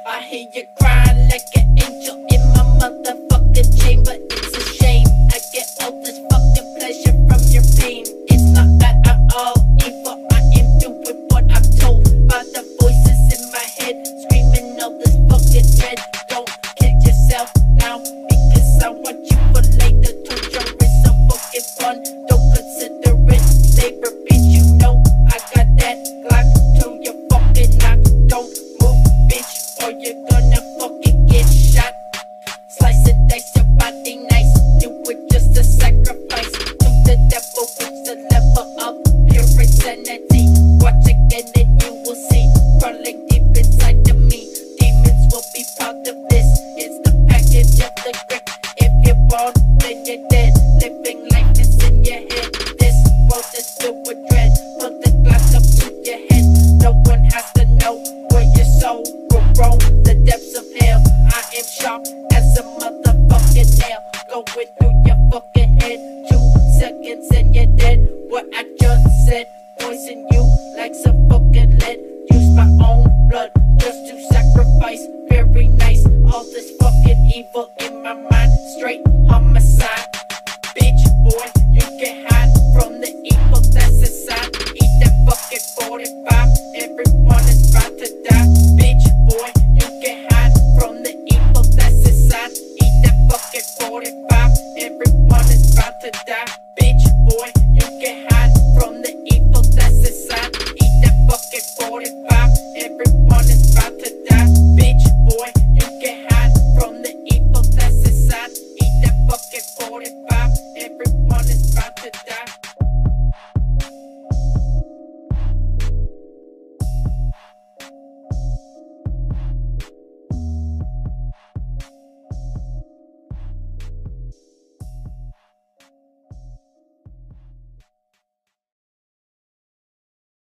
I hear you crying like an angel in my motherfucking chamber. It's a shame I get all this fucking pleasure from your pain. It's not that I'm all evil, I am doing what I'm told by the voices in my head, screaming all this fucking dread. Don't kill yourself now, because I want you for later. Torture is so fucking fun, don't consider it labor, bitch. You know I got that Glock to your fucking knock. Don't move, bitch, or you're gonna fucking get shot. Slice and dice your body nice, do it just a sacrifice to the devil. Reach the level of pure insanity. Watch again and you will see, crawling deep inside of me. Demons will be proud of this. It's the package of the grip. If you're born, then you're dead. Living life is in your head. This world is filled with dread. Put the glass up to your head. No one has to know where your soul will roam. The depths of hell. I am sharp as a motherfucking nail, going through your fucking head. 2 seconds and you're dead. What I just said, poison you like some fucking lead. Use my own blood just to sacrifice. Very nice. All this fucking evil in my mind, straight homicide, bitch boy.